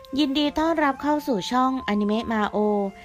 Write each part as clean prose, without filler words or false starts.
ยินดีต้อนรับเข้าสู่ช่องอนิเมะมาโอ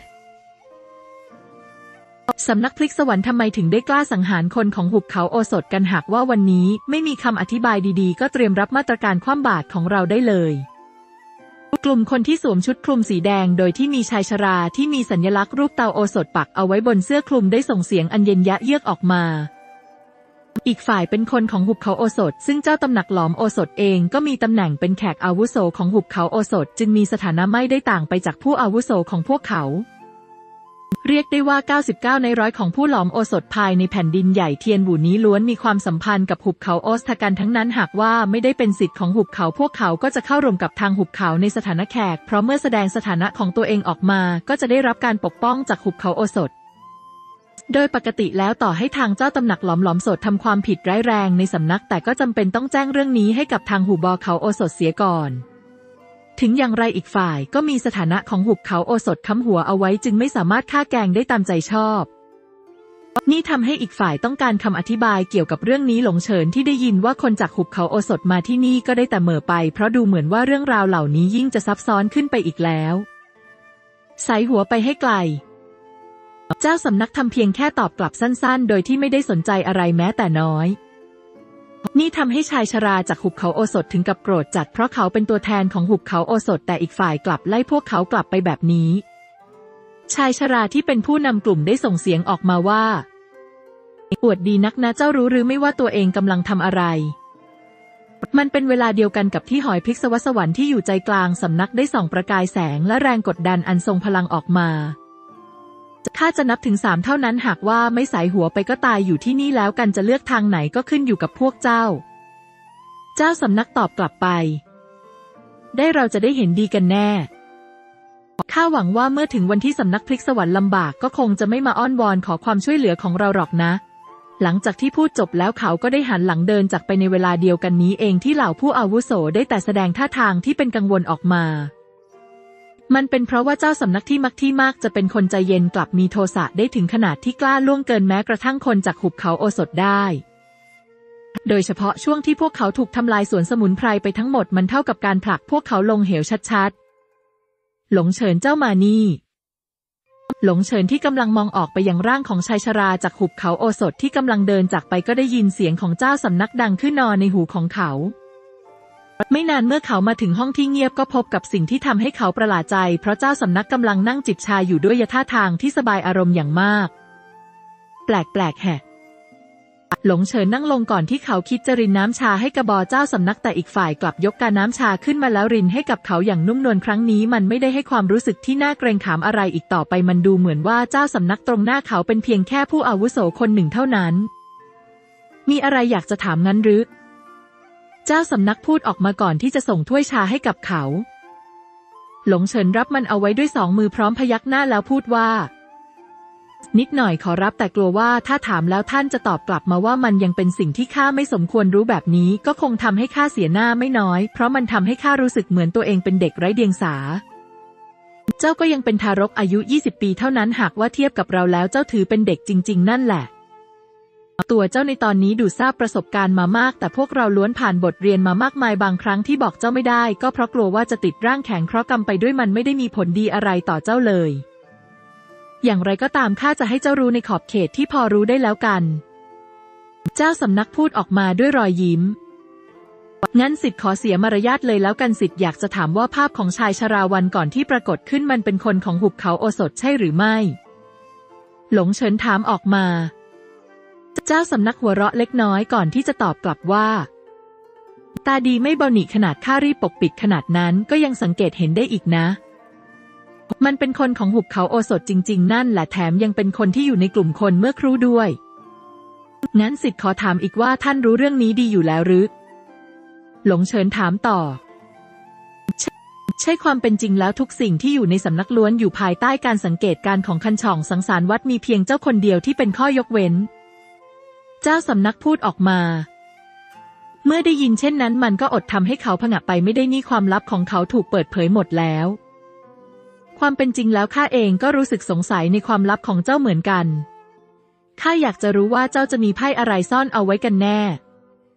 สำนักพลิกสวรรค์ทำไมถึงได้กล้าสังหารคนของหุบเขาโอสถกันหากว่าวันนี้ไม่มีคำอธิบายดีๆก็เตรียมรับมาตรการคว่ำบาตรของเราได้เลยกลุ่มคนที่สวมชุดคลุมสีแดงโดยที่มีชายชราที่มีสัญลักษณ์รูปเตาโอสถปักเอาไว้บนเสื้อคลุมได้ส่งเสียงอันเย็นยะเยือกออกมาอีกฝ่ายเป็นคนของหุบเขาโอสถซึ่งเจ้าตำหนักหลอมโอสถเองก็มีตำแหน่งเป็นแขกอาวุโสของหุบเขาโอสถจึงมีสถานะไม่ได้ต่างไปจากผู้อาวุโสของพวกเขาเรียกได้ว่า99ในร้อยของผู้หลอมโอสถภายในแผ่นดินใหญ่เทียนบูนี้ล้วนมีความสัมพันธ์กับหุบเขาโอสถกันทั้งนั้นหากว่าไม่ได้เป็นสิทธิ์ของหุบเขาพวกเขาก็จะเข้าร่วมกับทางหุบเขาในสถานะแขกเพราะเมื่อแสดงสถานะของตัวเองออกมาก็จะได้รับการปกป้องจากหุบเขาโอสถโดยปกติแล้วต่อให้ทางเจ้าตำหนักหลอมโสดทำความผิดร้ายแรงในสำนักแต่ก็จำเป็นต้องแจ้งเรื่องนี้ให้กับทางหุบเขาโอสถเสียก่อนถึงอย่างไรอีกฝ่ายก็มีสถานะของหุบเขาโอสถค้ำหัวเอาไว้จึงไม่สามารถฆ่าแกล้งได้ตามใจชอบนี่ทำให้อีกฝ่ายต้องการคำอธิบายเกี่ยวกับเรื่องนี้หลงเฉินที่ได้ยินว่าคนจากหุบเขาโอสถมาที่นี่ก็ได้แต่เหม่อไปเพราะดูเหมือนว่าเรื่องราวเหล่านี้ยิ่งจะซับซ้อนขึ้นไปอีกแล้วใส่หัวไปให้ไกลเจ้าสำนักทำเพียงแค่ตอบกลับสั้นๆโดยที่ไม่ได้สนใจอะไรแม้แต่น้อยนี่ทำให้ชายชราจากหุบเขาโอสถถึงกับโกรธจัดเพราะเขาเป็นตัวแทนของหุบเขาโอสถแต่อีกฝ่ายกลับไล่พวกเขากลับไปแบบนี้ชายชราที่เป็นผู้นำกลุ่มได้ส่งเสียงออกมาว่าอวดดีนักนะเจ้ารู้หรือไม่ว่าตัวเองกำลังทำอะไรมันเป็นเวลาเดียวกันกับที่หอยพริกสวรรค์ที่อยู่ใจกลางสำนักได้ส่องประกายแสงและแรงกดดันอันทรงพลังออกมาข้าจะนับถึง3เท่านั้นหากว่าไม่สายหัวไปก็ตายอยู่ที่นี่แล้วกันจะเลือกทางไหนก็ขึ้นอยู่กับพวกเจ้าสำนักตอบกลับไปได้เราจะได้เห็นดีกันแน่ข้าหวังว่าเมื่อถึงวันที่สำนักพลิกสวรรค์ลำบากก็คงจะไม่มาอ้อนวอนขอความช่วยเหลือของเราหรอกนะหลังจากที่พูดจบแล้วเขาก็ได้หันหลังเดินจากไปในเวลาเดียวกันนี้เองที่เหล่าผู้อาวุโสได้แต่แสดงท่าทางที่เป็นกังวลออกมามันเป็นเพราะว่าเจ้าสำนักที่มากจะเป็นคนใจเย็นกลับมีโทสะได้ถึงขนาดที่กล้าล่วงเกินแม้กระทั่งคนจากหุบเขาโอสถได้โดยเฉพาะช่วงที่พวกเขาถูกทำลายสวนสมุนไพรไปทั้งหมดมันเท่ากับการผลักพวกเขาลงเหวชัดๆหลงเฉินเจ้ามานี่หลงเฉินที่กำลังมองออกไปยังร่างของชายชราจากหุบเขาโอสถที่กำลังเดินจากไปก็ได้ยินเสียงของเจ้าสำนักดังขึ้นในหูของเขาไม่นานเมื่อเขามาถึงห้องที่เงียบก็พบกับสิ่งที่ทำให้เขาประหลาดใจเพราะเจ้าสำนักกำลังนั่งจิบชาอยู่ด้วยท่าทางที่สบายอารมณ์อย่างมากแปลกแฮะหลงเฉินนั่งลงก่อนที่เขาคิดจะรินน้ำชาให้กบเจ้าสำนักแต่อีกฝ่ายกลับยกกาน้ำชาขึ้นมาแล้วรินให้กับเขาอย่างนุ่มนวลครั้งนี้มันไม่ได้ให้ความรู้สึกที่น่าเกรงขามอะไรอีกต่อไปมันดูเหมือนว่าเจ้าสำนักตรงหน้าเขาเป็นเพียงแค่ผู้อาวุโสคนหนึ่งเท่านั้นมีอะไรอยากจะถามงั้นหรือเจ้าสำนักพูดออกมาก่อนที่จะส่งถ้วยชาให้กับเขาหลงเฉินรับมันเอาไว้ด้วย2 มือพร้อมพยักหน้าแล้วพูดว่านิดหน่อยขอรับแต่กลัวว่าถ้าถามแล้วท่านจะตอบกลับมาว่ามันยังเป็นสิ่งที่ข้าไม่สมควรรู้แบบนี้ก็คงทำให้ข้าเสียหน้าไม่น้อยเพราะมันทำให้ข้ารู้สึกเหมือนตัวเองเป็นเด็กไร้เดียงสาเจ้าก็ยังเป็นทารกอายุ20 ปีเท่านั้นหากว่าเทียบกับเราแล้วเจ้าถือเป็นเด็กจริงๆนั่นแหละตัวเจ้าในตอนนี้ดูทราบประสบการณ์มามากแต่พวกเราล้วนผ่านบทเรียนมามากมายบางครั้งที่บอกเจ้าไม่ได้ก็เพราะกลัวว่าจะติดร่างแข็งเพราะกรรมไปด้วยมันไม่ได้มีผลดีอะไรต่อเจ้าเลยอย่างไรก็ตามข้าจะให้เจ้ารู้ในขอบเขตที่พอรู้ได้แล้วกันเจ้าสำนักพูดออกมาด้วยรอยยิ้มงั้นสิทธิ์ขอเสียมารยาทเลยแล้วกันสิทธิ์อยากจะถามว่าภาพของชายชราวันก่อนที่ปรากฏขึ้นมันเป็นคนของหุบเขาโอสถใช่หรือไม่หลงเฉินถามออกมาเจ้าสำนักหัวเราะเล็กน้อยก่อนที่จะตอบกลับว่าตาดีไม่เบาหนิขนาดข้ารีบปกปิดขนาดนั้นก็ยังสังเกตเห็นได้อีกนะมันเป็นคนของหุบเขาโอสถจริงๆนั่นแหละแถมยังเป็นคนที่อยู่ในกลุ่มคนเมื่อครู่ด้วยงั้นสิทธิ์ขอถามอีกว่าท่านรู้เรื่องนี้ดีอยู่แล้วหรือหลงเฉินถามต่อใช่ความเป็นจริงแล้วทุกสิ่งที่อยู่ในสำนักล้วนอยู่ภายใต้การสังเกตการของคันช่องสังสารวัดมีเพียงเจ้าคนเดียวที่เป็นข้อยกเว้นเจ้าสำนักพูดออกมาเมื่อได้ยินเช่นนั้นมันก็อดทำให้เขาผงะไปไม่ได้นี่ความลับของเขาถูกเปิดเผยหมดแล้วความเป็นจริงแล้วข้าเองก็รู้สึกสงสัยในความลับของเจ้าเหมือนกันข้าอยากจะรู้ว่าเจ้าจะมีไพ่อะไรซ่อนเอาไว้กันแน่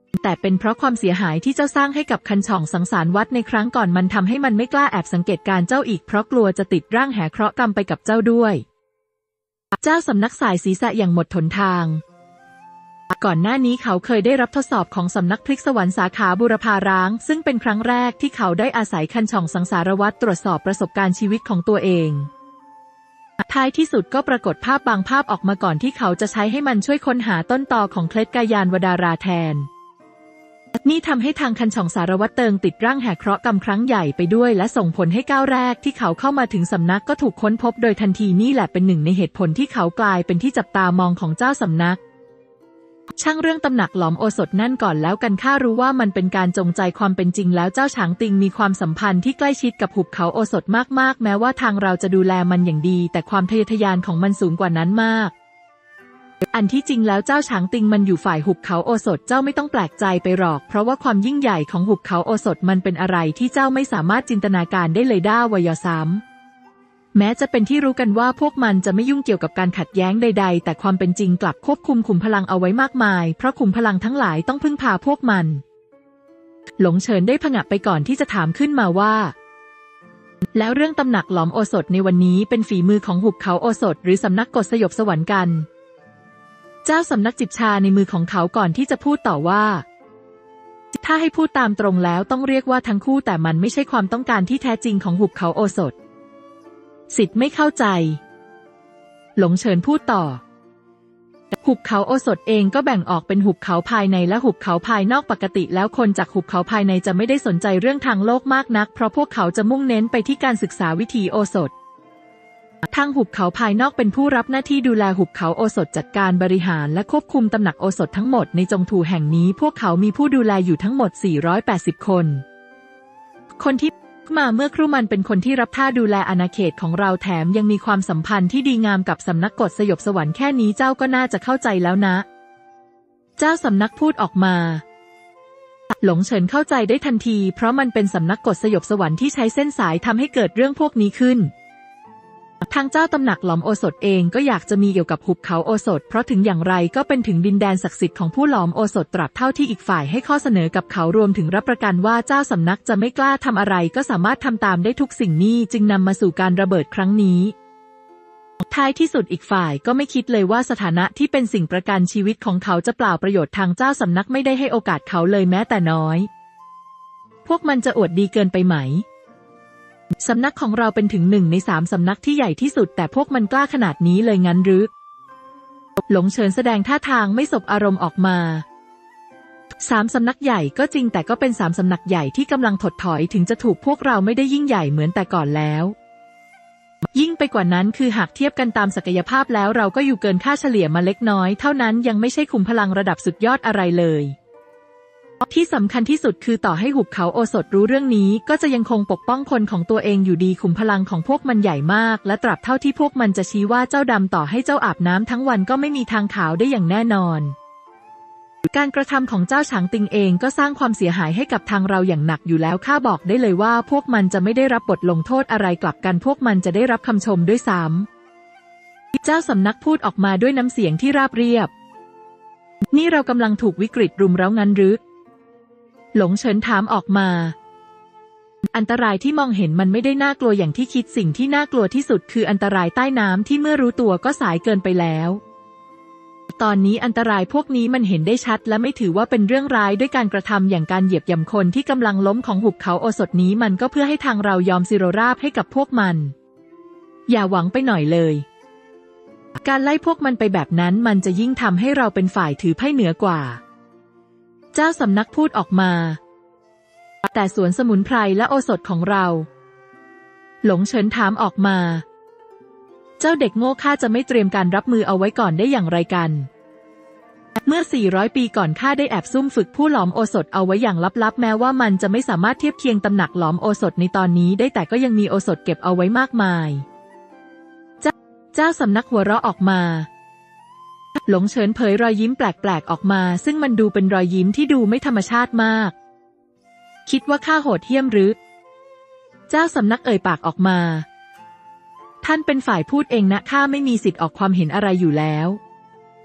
แต่เป็นเพราะความเสียหายที่เจ้าสร้างให้กับคันช่องสังสารวัดในครั้งก่อนมันทำให้มันไม่กล้าแอบสังเกตการเจ้าอีกเพราะกลัวจะติดร่างแหเคราะห์กรรมไปกับเจ้าด้วยเจ้าสำนักสายศีรษะอย่างหมดหนทางก่อนหน้านี้เขาเคยได้รับทดสอบของสำนักพลิกสวรรค์สาขาบุรพาร้างซึ่งเป็นครั้งแรกที่เขาได้อาศัยคันช่องสังสารวัฏตรวจสอบประสบการณ์ชีวิตของตัวเองท้ายที่สุดก็ปรากฏภาพบางภาพออกมาก่อนที่เขาจะใช้ให้มันช่วยค้นหาต้นตอของเคล็ดกายานวดาราแทนนี่ทำให้ทางคันช่องสารวัตรเติงติดร่างแหกเคราะห์กรรมครั้งใหญ่ไปด้วยและส่งผลให้ก้าวแรกที่เขาเข้ามาถึงสำนักก็ถูกค้นพบโดยทันทีนี่แหละเป็นหนึ่งในเหตุผลที่เขากลายเป็นที่จับตามองของเจ้าสำนักช่างเรื่องตำหนักหลอมโอสถนั่นก่อนแล้วกันข้ารู้ว่ามันเป็นการจงใจความเป็นจริงแล้วเจ้าฉางติงมีความสัมพันธ์ที่ใกล้ชิดกับหุบเขาโอสถมากๆแม้ว่าทางเราจะดูแลมันอย่างดีแต่ความทะเยอทะยานของมันสูงกว่านั้นมากอันที่จริงแล้วเจ้าฉางติงมันอยู่ฝ่ายหุบเขาโอสถเจ้าไม่ต้องแปลกใจไปหรอกเพราะว่าความยิ่งใหญ่ของหุบเขาโอสถมันเป็นอะไรที่เจ้าไม่สามารถจินตนาการได้เลยด้าวายซ้ำแม้จะเป็นที่รู้กันว่าพวกมันจะไม่ยุ่งเกี่ยวกับการขัดแย้งใดๆแต่ความเป็นจริงกลับควบคุมขุมพลังเอาไว้มากมายเพราะขุมพลังทั้งหลายต้องพึ่งพาพวกมันหลงเฉินได้ผงะไปก่อนที่จะถามขึ้นมาว่าแล้วเรื่องตำหนักหลอมโอสถในวันนี้เป็นฝีมือของหุบเขาโอสถหรือสำนักกฎสยบสวรรค์กันเจ้าสำนักจิบชาในมือของเขาก่อนที่จะพูดต่อว่าถ้าให้พูดตามตรงแล้วต้องเรียกว่าทั้งคู่แต่มันไม่ใช่ความต้องการที่แท้จริงของหุบเขาโอสถสิทธิ์ไม่เข้าใจหลงเฉินพูดต่อหุบเขาโอสถเองก็แบ่งออกเป็นหุบเขาภายในและหุบเขาภายนอกปกติแล้วคนจากหุบเขาภายในจะไม่ได้สนใจเรื่องทางโลกมากนักเพราะพวกเขาจะมุ่งเน้นไปที่การศึกษาวิถีโอสถทางหุบเขาภายนอกเป็นผู้รับหน้าที่ดูแลหุบเขาโอสถจัดการบริหารและควบคุมตำหนักโอสถทั้งหมดในจงถูแห่งนี้พวกเขามีผู้ดูแลอยู่ทั้งหมด480คนที่มาเมื่อครู่มันเป็นคนที่รับท่าดูแลอาณาเขตของเราแถมยังมีความสัมพันธ์ที่ดีงามกับสำนักกฎสยบสวรรค์แค่นี้เจ้าก็น่าจะเข้าใจแล้วนะเจ้าสำนักพูดออกมาหลงเฉินเข้าใจได้ทันทีเพราะมันเป็นสำนักกฎสยบสวรรค์ที่ใช้เส้นสายทำให้เกิดเรื่องพวกนี้ขึ้นทางเจ้าตำหนักหลอมโอสถเองก็อยากจะมีเกี่ยวกับหุบเขาโอสถเพราะถึงอย่างไรก็เป็นถึงดินแดนศักดิ์สิทธิ์ของผู้หลอมโอสถตราบเท่าที่อีกฝ่ายให้ข้อเสนอกับเขารวมถึงรับประกันว่าเจ้าสำนักจะไม่กล้าทำอะไรก็สามารถทำตามได้ทุกสิ่งนี้จึงนำมาสู่การระเบิดครั้งนี้ท้ายที่สุดอีกฝ่ายก็ไม่คิดเลยว่าสถานะที่เป็นสิ่งประกันชีวิตของเขาจะเปล่าประโยชน์ทางเจ้าสำนักไม่ได้ให้โอกาสเขาเลยแม้แต่น้อยพวกมันจะอวดดีเกินไปไหมสำนักของเราเป็นถึง1 ใน 3สำนักที่ใหญ่ที่สุดแต่พวกมันกล้าขนาดนี้เลยงั้นหรือหลงเฉินแสดงท่าทางไม่สบอารมณ์ออกมา3สำนักใหญ่ก็จริงแต่ก็เป็น3สำนักใหญ่ที่กำลังถดถอยถึงจะถูกพวกเราไม่ได้ยิ่งใหญ่เหมือนแต่ก่อนแล้วยิ่งไปกว่านั้นคือหากเทียบกันตามศักยภาพแล้วเราก็อยู่เกินค่าเฉลี่ยมาเล็กน้อยเท่านั้นยังไม่ใช่ขุมพลังระดับสุดยอดอะไรเลยที่สำคัญที่สุดคือต่อให้หุบเขาโอสถรู้เรื่องนี้ก็จะยังคงปกป้องคนของตัวเองอยู่ดีขุมพลังของพวกมันใหญ่มากและตราบเท่าที่พวกมันจะชี้ว่าเจ้าดำต่อให้เจ้าอาบน้ำทั้งวันก็ไม่มีทางขาวได้อย่างแน่นอนการกระทำของเจ้าฉางติงเองก็สร้างความเสียหายให้กับทางเราอย่างหนักอยู่แล้วข้าบอกได้เลยว่าพวกมันจะไม่ได้รับบทลงโทษอะไรกลับกันพวกมันจะได้รับคำชมด้วยซ้ำเจ้าสำนักพูดออกมาด้วยน้ำเสียงที่ราบเรียบนี่เรากำลังถูกวิกฤตรุมเร้างั้นหรือหลงเฉินถามออกมาอันตรายที่มองเห็นมันไม่ได้น่ากลัวอย่างที่คิดสิ่งที่น่ากลัวที่สุดคืออันตรายใต้น้ำที่เมื่อรู้ตัวก็สายเกินไปแล้วตอนนี้อันตรายพวกนี้มันเห็นได้ชัดและไม่ถือว่าเป็นเรื่องร้ายด้วยการกระทำอย่างการเหยียบย่ำคนที่กำลังล้มของหุบเขาโอสถนี้มันก็เพื่อให้ทางเรายอมสิโรราบให้กับพวกมันอย่าหวังไปหน่อยเลยการไล่พวกมันไปแบบนั้นมันจะยิ่งทำให้เราเป็นฝ่ายถือไพ่เหนือกว่าเจ้าสำนักพูดออกมาแต่สวนสมุนไพรและโอสถของเราหลงเฉินถามออกมาเจ้าเด็กโง่ข้าจะไม่เตรียมการรับมือเอาไว้ก่อนได้อย่างไรกันเมื่อ400 ปีก่อนข้าได้แอบซุ่มฝึกผู้หลอมโอสถเอาไว้อย่างลับๆแม้ว่ามันจะไม่สามารถเทียบเคียงตำหนักหลอมโอสถในตอนนี้ได้แต่ก็ยังมีโอสถเก็บเอาไว้มากมายเจ้าสำนักหัวเราะออกมาหลงเฉินเผยรอยยิ้มแปลกๆออกมาซึ่งมันดูเป็นรอยยิ้มที่ดูไม่ธรรมชาติมากคิดว่าข้าโหดเหี้ยมหรือเจ้าสำนักเอ่ยปากออกมาท่านเป็นฝ่ายพูดเองนะข้าไม่มีสิทธิ์ออกความเห็นอะไรอยู่แล้ว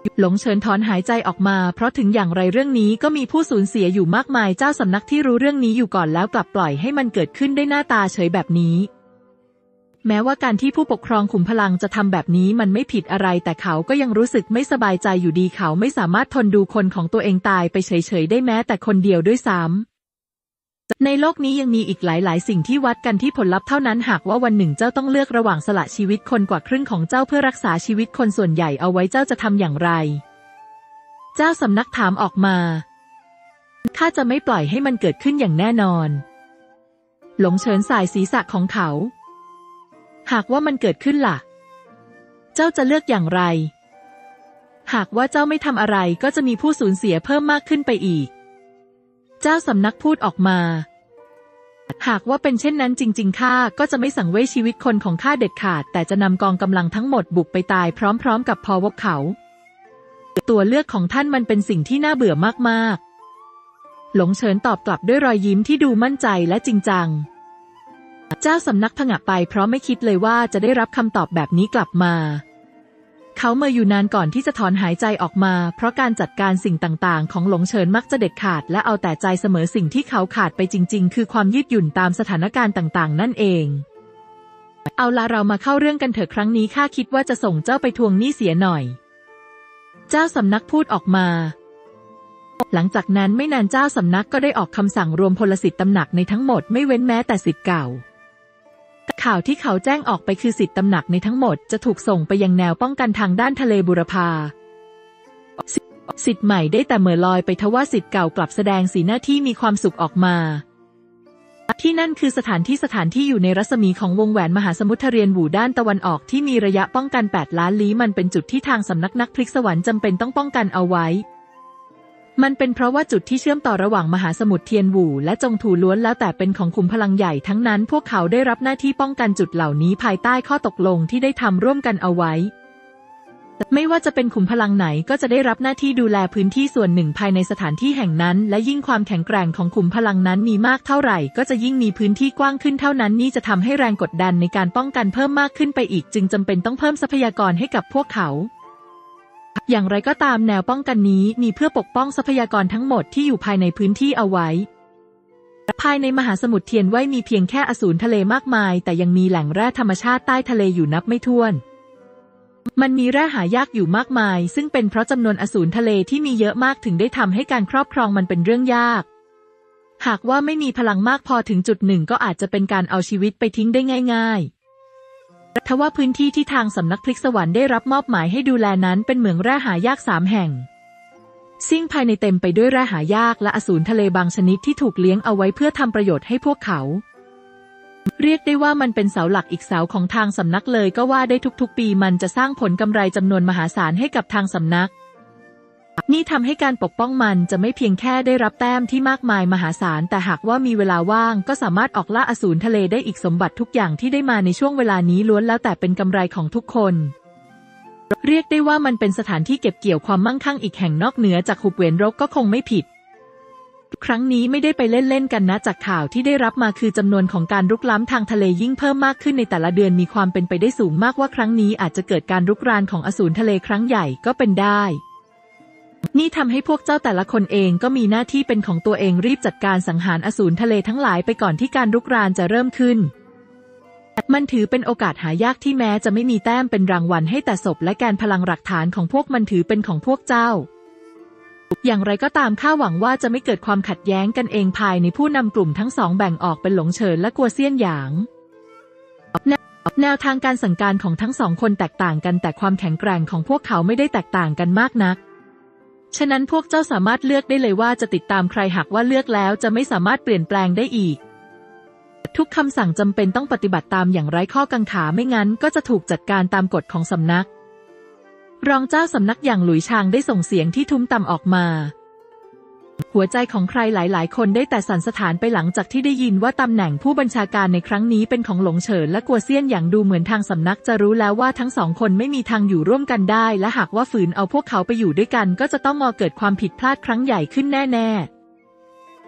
หลงเฉินถอนหายใจออกมาเพราะถึงอย่างไรเรื่องนี้ก็มีผู้สูญเสียอยู่มากมายเจ้าสำนักที่รู้เรื่องนี้อยู่ก่อนแล้วกลับปล่อยให้มันเกิดขึ้นได้หน้าตาเฉยแบบนี้แม้ว่าการที่ผู้ปกครองขุมพลังจะทำแบบนี้มันไม่ผิดอะไรแต่เขาก็ยังรู้สึกไม่สบายใจอยู่ดีเขาไม่สามารถทนดูคนของตัวเองตายไปเฉยๆได้แม้แต่คนเดียวด้วยซ้ำในโลกนี้ยังมีอีกหลายๆสิ่งที่วัดกันที่ผลลัพธ์เท่านั้นหากว่าวันหนึ่งเจ้าต้องเลือกระหว่างสละชีวิตคนกว่าครึ่งของเจ้าเพื่อรักษาชีวิตคนส่วนใหญ่เอาไว้เจ้าจะทำอย่างไรเจ้าสำนักถามออกมาข้าจะไม่ปล่อยให้มันเกิดขึ้นอย่างแน่นอนหลงเฉินสายศีรษะของเขาหากว่ามันเกิดขึ้นล่ะเจ้าจะเลือกอย่างไรหากว่าเจ้าไม่ทำอะไรก็จะมีผู้สูญเสียเพิ่มมากขึ้นไปอีกเจ้าสำนักพูดออกมาหากว่าเป็นเช่นนั้นจริงๆข้าก็จะไม่สังเวยชีวิตคนของข้าเด็ดขาดแต่จะนำกองกำลังทั้งหมดบุกไปตายพร้อมๆกับพวกเขาตัวเลือกของท่านมันเป็นสิ่งที่น่าเบื่อมากๆหลงเฉินตอบกลับด้วยรอยยิ้มที่ดูมั่นใจและจริงจังเจ้าสำนักผงะไปเพราะไม่คิดเลยว่าจะได้รับคำตอบแบบนี้กลับมาเขาเมื่ออยู่นานก่อนที่จะถอนหายใจออกมาเพราะการจัดการสิ่งต่างๆของหลงเฉินมักจะเด็ดขาดและเอาแต่ใจเสมอสิ่งที่เขาขาดไปจริงๆคือความยืดหยุ่นตามสถานการณ์ต่างๆนั่นเองเอาล่ะเรามาเข้าเรื่องกันเถอะครั้งนี้ข้าคิดว่าจะส่งเจ้าไปทวงหนี้เสียหน่อยเจ้าสำนักพูดออกมาหลังจากนั้นไม่นานเจ้าสำนักก็ได้ออกคำสั่งรวมพลศิษย์ตำหนักในทั้งหมดไม่เว้นแม้แต่ศิษย์เก่าข่าวที่เขาแจ้งออกไปคือศิษย์ตำหนักในทั้งหมดจะถูกส่งไปยังแนวป้องกันทางด้านทะเลบุรพาศิษย์ใหม่ได้แต่เหม่อลอยไปทว่าศิษย์เก่ากลับแสดงสีหน้าที่มีความสุขออกมาที่นั่นคือสถานที่อยู่ในรัศมีของวงแหวนมหาสมุทรเรียนหูด้านตะวันออกที่มีระยะป้องกัน8 ล้านลี้มันเป็นจุดที่ทางสำนักนักพลิกสวรรค์จำเป็นต้องป้องกันเอาไว้มันเป็นเพราะว่าจุดที่เชื่อมต่อระหว่างมหาสมุทรเทียนหูและจงถูล้วนแล้วแต่เป็นของขุมพลังใหญ่ทั้งนั้นพวกเขาได้รับหน้าที่ป้องกันจุดเหล่านี้ภายใต้ข้อตกลงที่ได้ทำร่วมกันเอาไว้ไม่ว่าจะเป็นขุมพลังไหนก็จะได้รับหน้าที่ดูแลพื้นที่ส่วนหนึ่งภายในสถานที่แห่งนั้นและยิ่งความแข็งแกร่งของขุมพลังนั้นมีมากเท่าไหร่ก็จะยิ่งมีพื้นที่กว้างขึ้นเท่านั้นนี่จะทำให้แรงกดดันในการป้องกันเพิ่มมากขึ้นไปอีกจึงจำเป็นต้องเพิ่มทรัพยากรให้กับพวกเขาอย่างไรก็ตามแนวป้องกันนี้มีเพื่อปกป้องทรัพยากรทั้งหมดที่อยู่ภายในพื้นที่เอาไว้ภายในมหาสมุทรเทียนไว้มีเพียงแค่อสูรทะเลมากมายแต่ยังมีแหล่งแร่ธรรมชาติใต้ทะเลอยู่นับไม่ถ้วนมันมีแร่หายากอยู่มากมายซึ่งเป็นเพราะจำนวนอสูรทะเลที่มีเยอะมากถึงได้ทำให้การครอบครองมันเป็นเรื่องยากหากว่าไม่มีพลังมากพอถึงจุดหนึ่งก็อาจจะเป็นการเอาชีวิตไปทิ้งได้ง่ายๆทว่าพื้นที่ที่ทางสำนักพลิกสวรรค์ได้รับมอบหมายให้ดูแลนั้นเป็นเหมืองแร่หายาก3 แห่งซึ่งภายในเต็มไปด้วยแร่หายากและอสูรทะเลบางชนิดที่ถูกเลี้ยงเอาไว้เพื่อทำประโยชน์ให้พวกเขาเรียกได้ว่ามันเป็นเสาหลักอีกเสาของทางสำนักเลยก็ว่าได้ทุกๆปีมันจะสร้างผลกำไรจำนวนมหาศาลให้กับทางสำนักนี่ทำให้การปกป้องมันจะไม่เพียงแค่ได้รับแต้มที่มากมายมหาศาลแต่หากว่ามีเวลาว่างก็สามารถออกล่าอสูรทะเลได้อีกสมบัติทุกอย่างที่ได้มาในช่วงเวลานี้ล้วนแล้วแต่เป็นกำไรของทุกคนเรียกได้ว่ามันเป็นสถานที่เก็บเกี่ยวความมั่งคั่งอีกแห่งนอกเหนือจากหุบเหวนรกก็คงไม่ผิดครั้งนี้ไม่ได้ไปเล่นๆกันนะจากข่าวที่ได้รับมาคือจำนวนของการรุกล้ำทางทะเลยิ่งเพิ่มมากขึ้นในแต่ละเดือนมีความเป็นไปได้สูงมากว่าครั้งนี้อาจจะเกิดการรุกรานของอสูรทะเลครั้งใหญ่ก็เป็นได้นี่ทำให้พวกเจ้าแต่ละคนเองก็มีหน้าที่เป็นของตัวเองรีบจัดการสังหารอสูรทะเลทั้งหลายไปก่อนที่การรุกรานจะเริ่มขึ้นมันถือเป็นโอกาสหายากที่แม้จะไม่มีแต้มเป็นรางวัลให้แต่ศพและแกนพลังหลักฐานของพวกมันถือเป็นของพวกเจ้าอย่างไรก็ตามข้าหวังว่าจะไม่เกิดความขัดแย้งกันเองภายในผู้นำกลุ่มทั้งสองแบ่งออกเป็นหลงเฉินและกัวเซียนหยางแนวทางการสั่งการของทั้งสองคนแตกต่างกันแต่ความแข็งแกร่งของพวกเขาไม่ได้แตกต่างกันมากนักฉะนั้นพวกเจ้าสามารถเลือกได้เลยว่าจะติดตามใครหากว่าเลือกแล้วจะไม่สามารถเปลี่ยนแปลงได้อีกทุกคำสั่งจำเป็นต้องปฏิบัติตามอย่างไร้ข้อกังขาไม่งั้นก็จะถูกจัดการตามกฎของสำนักรองเจ้าสำนักอย่างหลุยชางได้ส่งเสียงที่ทุ้มต่ำออกมาหัวใจของใครหลายๆคนได้แต่สั่นสะท้านไปหลังจากที่ได้ยินว่าตำแหน่งผู้บัญชาการในครั้งนี้เป็นของหลงเฉินและกัวเซียนอย่างดูเหมือนทางสำนักจะรู้แล้วว่าทั้งสองคนไม่มีทางอยู่ร่วมกันได้และหากว่าฝืนเอาพวกเขาไปอยู่ด้วยกันก็จะต้องเกิดความผิดพลาดครั้งใหญ่ขึ้นแน่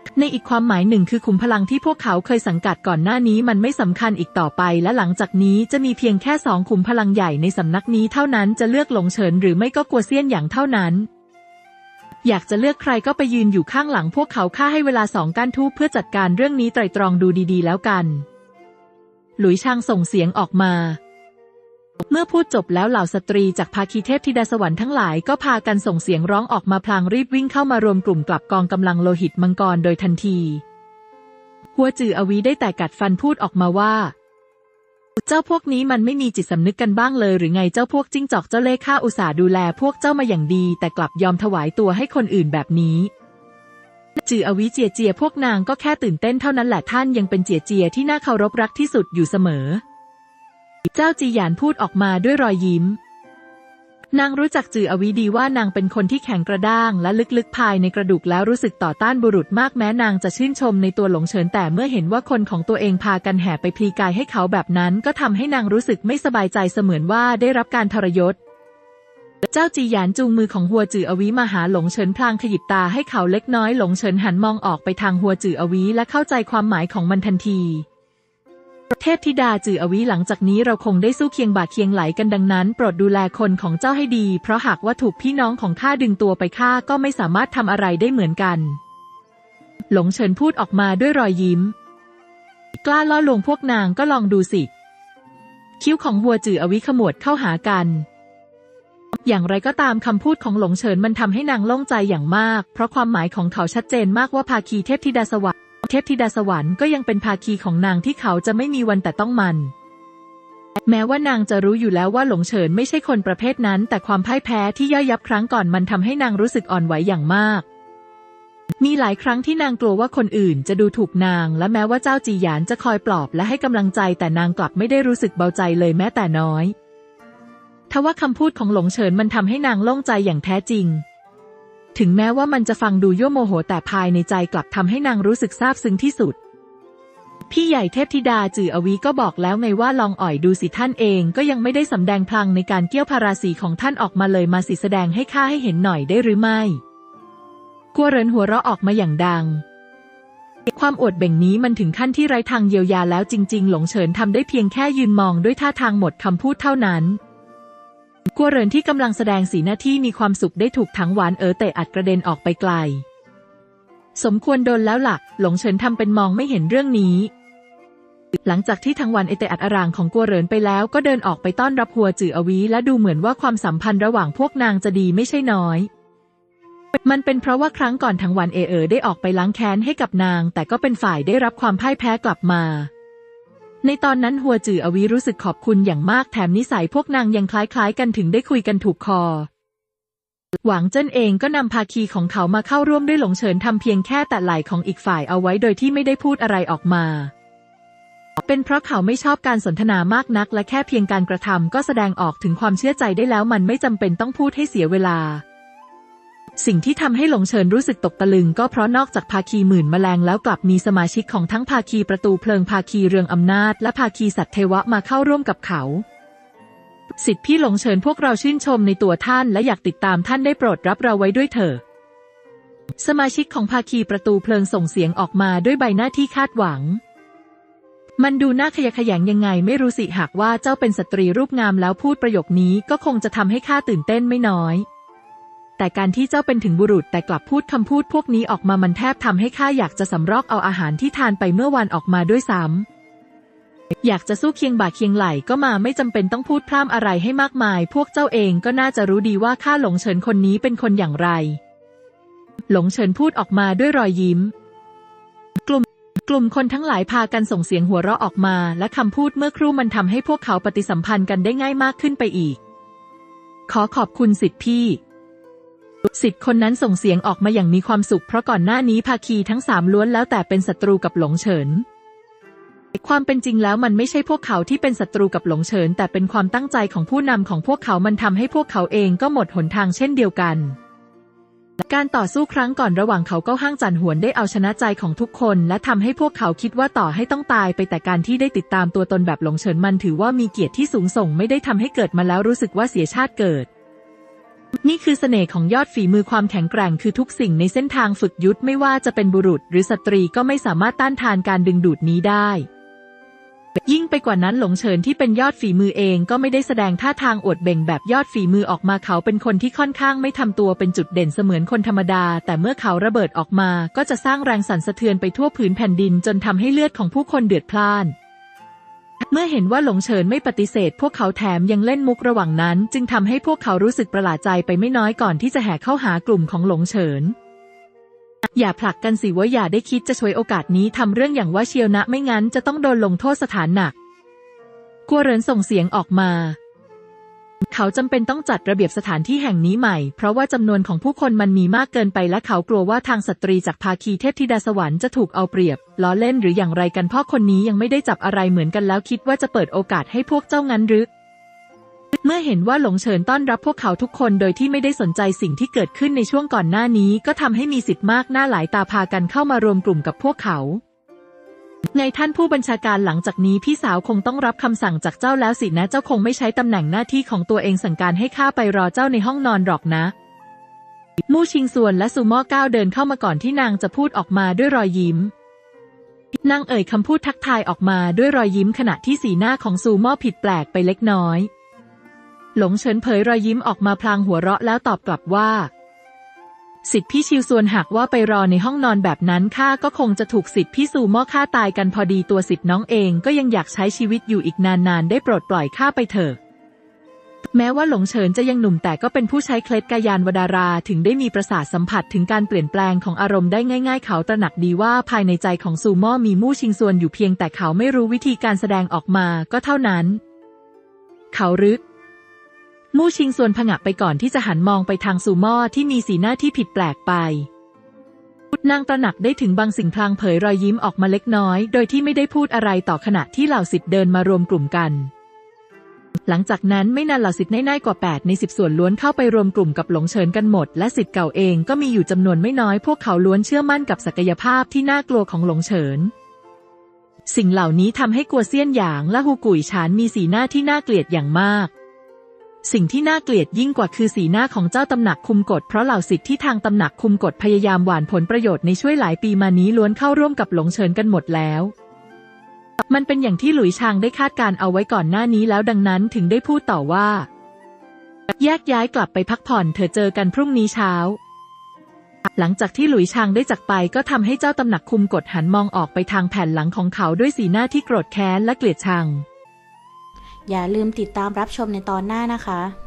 ในอีกความหมายหนึ่งคือขุมพลังที่พวกเขาเคยสังกัดก่อนหน้านี้มันไม่สำคัญอีกต่อไปและหลังจากนี้จะมีเพียงแค่2ขุมพลังใหญ่ในสำนักนี้เท่านั้นจะเลือกหลงเฉินหรือไม่ก็กัวเซียนหยางเท่านั้นอยากจะเลือกใครก็ไปยืนอยู่ข้างหลังพวกเขาข้าให้เวลา2 ก้านทูบเพื่อจัดการเรื่องนี้ไตร่ตรองดูดีๆแล้วกันหลุยชางส่งเสียงออกมาเมื่อพูดจบแล้วเหล่าสตรีจากภาคีเทพธิดาสวรรค์ทั้งหลายก็พากันส่งเสียงร้องออกมาพลางรีบวิ่งเข้ามารวมกลุ่มกลับกองกำลังโลหิตมังกรโดยทันทีหัวจืออวีได้แต่กัดฟันพูดออกมาว่าเจ้าพวกนี้มันไม่มีจิตสำนึกกันบ้างเลยหรือไงเจ้าพวกจิ้งจอกเจ้าเล่ห์ข้าอุตส่าห์ดูแลพวกเจ้ามาอย่างดีแต่กลับยอมถวายตัวให้คนอื่นแบบนี้จืออวีเจียพวกนางก็แค่ตื่นเต้นเท่านั้นแหละท่านยังเป็นเจียที่น่าเคารพรักที่สุดอยู่เสมอเจ้าจีหยานพูดออกมาด้วยรอยยิ้มนางรู้จักจืออวีดีว่านางเป็นคนที่แข็งกระด้างและลึกๆภายในกระดูกแล้วรู้สึกต่อต้านบุรุษมากแม้นางจะชื่นชมในตัวหลงเฉินแต่เมื่อเห็นว่าคนของตัวเองพากันแห่ไปพลีกายให้เขาแบบนั้นก็ทำให้นางรู้สึกไม่สบายใจเสมือนว่าได้รับการทรยศเจ้าจีหยานจูงมือของหัวจืออวีมาหาหลงเฉินพลางขยิบตาให้เขาเล็กน้อยหลงเฉินหันมองออกไปทางหัวจืออวีและเข้าใจความหมายของมันทันทีเทพธิดาจืออวีหลังจากนี้เราคงได้สู้เคียงบ่าเคียงไหลกันดังนั้นโปรดดูแลคนของเจ้าให้ดีเพราะหากว่าถูกพี่น้องของข้าดึงตัวไปข้าก็ไม่สามารถทำอะไรได้เหมือนกันหลงเฉินพูดออกมาด้วยรอยยิ้มกล้าล่อลวงพวกนางก็ลองดูสิคิ้วของหัวจืออวีขมวดเข้าหากันอย่างไรก็ตามคำพูดของหลงเฉินมันทำให้นางโล่งใจอย่างมากเพราะความหมายของเขาชัดเจนมากว่าภาคีเทพธิดาสวรรค์ก็ยังเป็นภาคีของนางที่เขาจะไม่มีวันแต่ต้องมันแม้ว่านางจะรู้อยู่แล้วว่าหลงเฉินไม่ใช่คนประเภทนั้นแต่ความพ่ายแพ้ที่ย่อยยับครั้งก่อนมันทำให้นางรู้สึกอ่อนไหวอย่างมากมีหลายครั้งที่นางกลัวว่าคนอื่นจะดูถูกนางและแม้ว่าเจ้าจีหยานจะคอยปลอบและให้กำลังใจแต่นางกลับไม่ได้รู้สึกเบาใจเลยแม้แต่น้อยทว่าคำพูดของหลงเฉินมันทำให้นางโล่งใจอย่างแท้จริงถึงแม้ว่ามันจะฟังดูยั่วโมโหแต่ภายในใจกลับทำให้นางรู้สึกซาบซึ้งที่สุดพี่ใหญ่เทพธิดาจืออวีก็บอกแล้วไงว่าลองอ่อยดูสิท่านเองก็ยังไม่ได้สำแดงพลังในการเกี้ยวพาราสีของท่านออกมาเลยมาสิแสดงให้ข้าให้เห็นหน่อยได้หรือไม่กัวเหรินหัวเราะออกมาอย่างดังความอวดเบ่งนี้มันถึงขั้นที่ไร้ทางเยียวยาแล้วจริงๆหลงเฉินทำได้เพียงแค่ยืนมองด้วยท่าทางหมดคำพูดเท่านั้นกัวเหรินที่กำลังแสดงสีหน้าที่มีความสุขได้ถูกถังหวานเตะอัดกระเด็นออกไปไกลสมควรโดนแล้วล่ะหลงเฉินทำเป็นมองไม่เห็นเรื่องนี้หลังจากที่ถังหวานเตะอัดอร่างของกัวเหรินไปแล้วก็เดินออกไปต้อนรับหัวจืออวีและดูเหมือนว่าความสัมพันธ์ระหว่างพวกนางจะดีไม่ใช่น้อยมันเป็นเพราะว่าครั้งก่อนถังหวานได้ออกไปล้างแค้นให้กับนางแต่ก็เป็นฝ่ายได้รับความพ่ายแพ้กลับมาในตอนนั้นหัวจืออวีรู้สึกขอบคุณอย่างมากแถมนิสัยพวกนางยังคล้ายๆกันถึงได้คุยกันถูกคอหวังเจิ้นเองก็นำภาคีของเขามาเข้าร่วมด้วยหลงเฉินทำเพียงแค่แตะไหล่ของอีกฝ่ายเอาไว้โดยที่ไม่ได้พูดอะไรออกมาเป็นเพราะเขาไม่ชอบการสนทนามากนักและแค่เพียงการกระทำก็แสดงออกถึงความเชื่อใจได้แล้วมันไม่จำเป็นต้องพูดให้เสียเวลาสิ่งที่ทำให้หลงเฉินรู้สึกตกตะลึงก็เพราะนอกจากภาคีหมื่นแมลงแล้วกลับมีสมาชิกของทั้งภาคีประตูเพลิงภาคีเรืองอำนาจและภาคีสัตว์เทวะมาเข้าร่วมกับเขาสิทธิพี่หลงเฉินพวกเราชื่นชมในตัวท่านและอยากติดตามท่านได้โปรดรับเราไว้ด้วยเถิดสมาชิกของภาคีประตูเพลิงส่งเสียงออกมาด้วยใบหน้าที่คาดหวังมันดูน่าขยะแขยงยังไงไม่รู้สิหากว่าเจ้าเป็นสตรีรูปงามแล้วพูดประโยคนี้ก็คงจะทำให้ข้าตื่นเต้นไม่น้อยแต่การที่เจ้าเป็นถึงบุรุษแต่กลับพูดคำพูดพวกนี้ออกมามันแทบทำให้ข้าอยากจะสำรอกเอาอาหารที่ทานไปเมื่อวานออกมาด้วยซ้ำอยากจะสู้เคียงบ่าเคียงไหล่ก็มาไม่จำเป็นต้องพูดพร่ำอะไรให้มากมายพวกเจ้าเองก็น่าจะรู้ดีว่าข้าหลงเฉินคนนี้เป็นคนอย่างไรหลงเฉินพูดออกมาด้วยรอยยิ้มกลุ่มคนทั้งหลายพากันส่งเสียงหัวเราะออกมาและคำพูดเมื่อครู่มันทำให้พวกเขาปฏิสัมพันธ์กันได้ง่ายมากขึ้นไปอีกขอขอบคุณสิทธิพี่สิทธิ์คนนั้นส่งเสียงออกมาอย่างมีความสุขเพราะก่อนหน้านี้ภาคีทั้ง3ล้วนแล้วแต่เป็นศัตรูกับหลงเฉินความเป็นจริงแล้วมันไม่ใช่พวกเขาที่เป็นศัตรูกับหลงเฉินแต่เป็นความตั้งใจของผู้นำของพวกเขามันทำให้พวกเขาเองก็หมดหนทางเช่นเดียวกันการต่อสู้ครั้งก่อนระหว่างเขาเก้าห้างจันหวนได้เอาชนะใจของทุกคนและทำให้พวกเขาคิดว่าต่อให้ต้องตายไปแต่การที่ได้ติดตามตัวตนแบบหลงเฉินมันถือว่ามีเกียรติที่สูงส่งไม่ได้ทำให้เกิดมาแล้วรู้สึกว่าเสียชาติเกิดนี่คือเสน่ห์ของยอดฝีมือความแข็งแกร่งคือทุกสิ่งในเส้นทางฝึกยุทธไม่ว่าจะเป็นบุรุษหรือสตรีก็ไม่สามารถต้านทานการดึงดูดนี้ได้ยิ่งไปกว่านั้นหลงเฉินที่เป็นยอดฝีมือเองก็ไม่ได้แสดงท่าทางอวดเบ่งแบบยอดฝีมือออกมาเขาเป็นคนที่ค่อนข้างไม่ทำตัวเป็นจุดเด่นเสมือนคนธรรมดาแต่เมื่อเขาระเบิดออกมาก็จะสร้างแรงสั่นสะเทือนไปทั่วผืนแผ่นดินจนทำให้เลือดของผู้คนเดือดพล่านเมื่อเห็นว่าหลงเฉินไม่ปฏิเสธพวกเขาแถมยังเล่นมุกระหว่างนั้นจึงทำให้พวกเขารู้สึกประหลาดใจไปไม่น้อยก่อนที่จะแห่เข้าหากลุ่มของหลงเฉินอย่าผลักกันสิว่าอย่าได้คิดจะฉวยโอกาสนี้ทำเรื่องอย่างว่าเชียวนะไม่งั้นจะต้องโดนลงโทษสถานหนักกัวเหรินส่งเสียงออกมาเขาจำเป็นต้องจัดระเบียบสถานที่แห่งนี้ใหม่เพราะว่าจำนวนของผู้คนมันมีมากเกินไปและเขากลัวว่าทางสตรีจากภาคีเทพธิดาสวรรค์จะถูกเอาเปรียบล้อเล่นหรืออย่างไรกันพ่อคนนี้ยังไม่ได้จับอะไรเหมือนกันแล้วคิดว่าจะเปิดโอกาสให้พวกเจ้างั้นหรือเมื่อเห็นว่าหลงเฉินต้อนรับพวกเขาทุกคนโดยที่ไม่ได้สนใจสิ่งที่เกิดขึ้นในช่วงก่อนหน้านี้ก็ทำให้มีสิทธิ์มากหน้าหลายตาพากันเข้ามารวมกลุ่มกับพวกเขาไงท่านผู้บัญชาการหลังจากนี้พี่สาวคงต้องรับคำสั่งจากเจ้าแล้วสินะเจ้าคงไม่ใช้ตำแหน่งหน้าที่ของตัวเองสั่งการให้ข้าไปรอเจ้าในห้องนอนหรอกนะมู่ชิงซวนและซูม่อก้าวเดินเข้ามาก่อนที่นางจะพูดออกมาด้วยรอยยิ้มนางเอ่ยคำพูดทักทายออกมาด้วยรอยยิ้มขณะที่สีหน้าของซูม่อผิดแปลกไปเล็กน้อยหลงเฉินเผยรอยยิ้มออกมาพลางหัวเราะแล้วตอบกลับว่าสิทธิพี่ชิวซวนหากว่าไปรอในห้องนอนแบบนั้นข้าก็คงจะถูกสิทธิพี่ซูม่อฆ่าตายกันพอดีตัวสิทธิน้องเองก็ยังอยากใช้ชีวิตอยู่อีกนานๆได้โปรดปล่อยข้าไปเถอะแม้ว่าหลงเฉินจะยังหนุ่มแต่ก็เป็นผู้ใช้เคล็ดกายานวดาราถึงได้มีประสาทสัมผัสถึงการเปลี่ยนแปลงของอารมณ์ได้ง่ายๆเขาตระหนักดีว่าภายในใจของซูม่อมีมู่ชิงซวนอยู่เพียงแต่เขาไม่รู้วิธีการแสดงออกมาก็เท่านั้นเขารึมู่ชิงซวนผงะไปก่อนที่จะหันมองไปทางซูม่อที่มีสีหน้าที่ผิดแปลกไปนางตระหนักได้ถึงบางสิ่งพลางเผยรอยยิ้มออกมาเล็กน้อยโดยที่ไม่ได้พูดอะไรต่อขณะที่เหล่าศิษย์เดินมารวมกลุ่มกันหลังจากนั้นไม่นานเหล่าศิษย์น้อยๆกว่า8ใน10ส่วนล้วนเข้าไปรวมกลุ่มกับหลงเฉินกันหมดและศิษย์เก่าเองก็มีอยู่จำนวนไม่น้อยพวกเขาล้วนเชื่อมั่นกับศักยภาพที่น่ากลัวของหลงเฉินสิ่งเหล่านี้ทำให้กัวเซียนหยางและฮูกุ๋ยฉานมีสีหน้าที่น่าเกลียดอย่างมากสิ่งที่น่าเกลียดยิ่งกว่าคือสีหน้าของเจ้าตำหนักคุมกฎเพราะเหล่าศิษย์ที่ทางตำหนักคุมกฎพยายามหว่านผลประโยชน์ในช่วยหลายปีมานี้ล้วนเข้าร่วมกับหลงเฉินกันหมดแล้วมันเป็นอย่างที่หลุยชางได้คาดการเอาไว้ก่อนหน้านี้แล้วดังนั้นถึงได้พูดต่อว่าแยกย้ายกลับไปพักผ่อนเถอะเจอกันพรุ่งนี้เช้าหลังจากที่หลุยชางได้จากไปก็ทำให้เจ้าตำหนักคุมกฎหันมองออกไปทางแผ่นหลังของเขาด้วยสีหน้าที่โกรธแค้นและเกลียดชังอย่าลืมติดตามรับชมในตอนหน้านะคะ